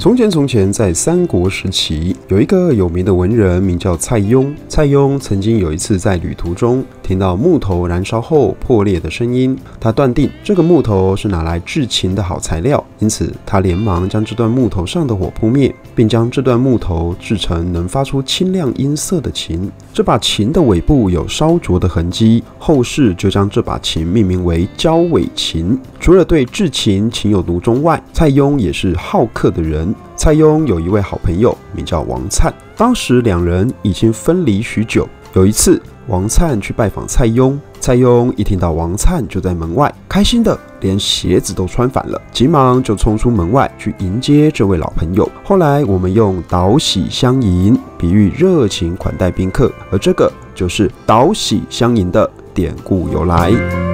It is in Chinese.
从前，从前，在三国时期，有一个有名的文人，名叫蔡邕。蔡邕曾经有一次在旅途中，听到木头燃烧后破裂的声音，他断定这个木头是拿来制琴的好材料，因此他连忙将这段木头上的火扑灭，并将这段木头制成能发出清亮音色的琴。这把琴的尾部有烧灼的痕迹，后世就将这把琴命名为焦尾琴。除了对制琴情有独钟外，蔡邕也是好客的人。蔡邕有一位好朋友，名叫王粲。当时两人已经分离许久。有一次，王粲去拜访蔡邕，蔡邕一听到王粲就在门外，开心的连鞋子都穿反了，急忙就冲出门外去迎接这位老朋友。后来我们用导喜相迎比喻热情款待宾客，而这个就是导喜相迎的典故由来。